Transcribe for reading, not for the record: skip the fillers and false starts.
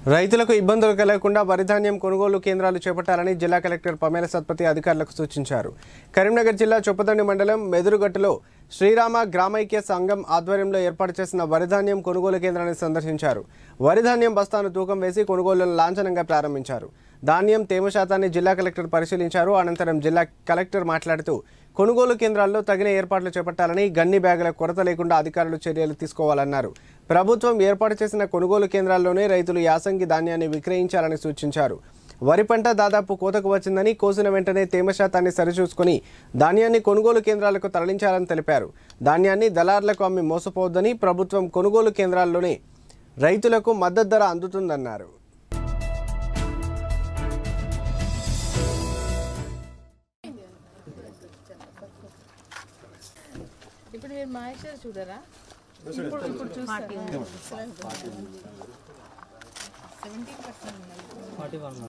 రైతులకు ఇబ్బందులు కలగకుండా వరి ధాన్యం కొనుగోలు కేంద్రాలు చేపట్టాలని జిల్లా కలెక్టర్ పమేల సత్పతి అధికారులకు సూచించారు. కరీంనగర్ జిల్లా చొప్పదండి మండలం మెదురుగట్టులో శ్రీరామ గ్రామైక్య సంఘం ఆధ్వర్యంలో ఏర్పాటు చేసిన వరి ధాన్యం కొనుగోలు కేంద్రాన్ని సందర్శించారు. వరి ధాన్యం బస్తాను తూకం వేసి కొనుగోలును లాంఛనంగా ప్రారంభించారు. ధాన్యం తేమ శాతాన్ని జిల్లా కలెక్టర్ పరిశీలించారు. అనంతరం జిల్లా కలెక్టర్ మాట్లాడుతూ కొనుగోలు కేంద్రాల్లో తగిన ఏర్పాట్లు చేపట్టాలని, గన్ని బ్యాగుల కొరత లేకుండా అధికారులు చర్యలు తీసుకోవాలన్నారు. ప్రభుత్వం ఏర్పాటు చేసిన కొనుగోలు కేంద్రాల్లోనే రైతులు యాసంగి ధాన్యాన్ని విక్రయించాలని సూచించారు. వరి పంట దాదాపు కోతకు వచ్చిందని, కోసిన వెంటనే తేమ శాతాన్ని సరిచూసుకుని ధాన్యాన్ని కొనుగోలు కేంద్రాలకు తరలించాలని తెలిపారు. ధాన్యాన్ని దళార్లకు అమ్మి మోసపోవద్దని, ప్రభుత్వం కొనుగోలు కేంద్రాల్లోనే రైతులకు మద్దతు ధర అందుతుందన్నారు. ఇప్పుడు మీరు మాయిశ్చర్ చూడరా? ఇప్పుడు చూస్తారు 17%